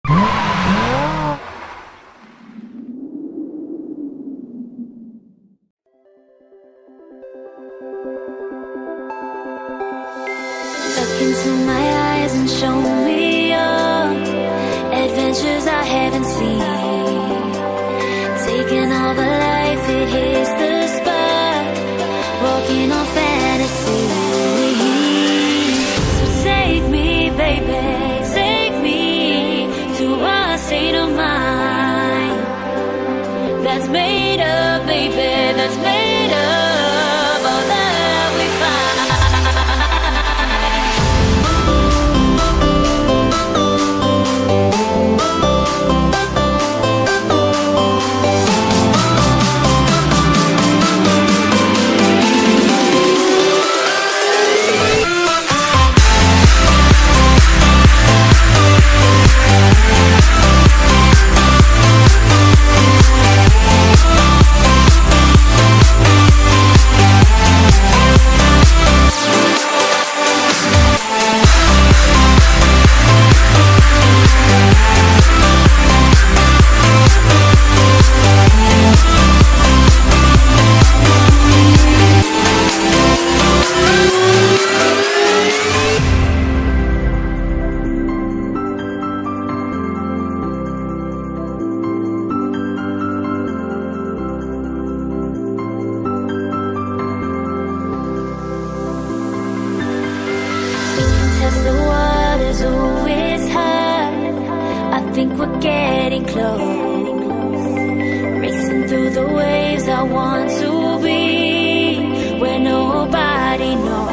Look into my eyes and show me your adventures I haven't seen. Taking all the life, it hits the spot. Walking on fantasy. So take me, baby, take me to a state of mind that's made of, baby, that's made of all that we find. The waters, oh, it's hard. I think we're getting close. Racing through the waves, I want to be where nobody knows.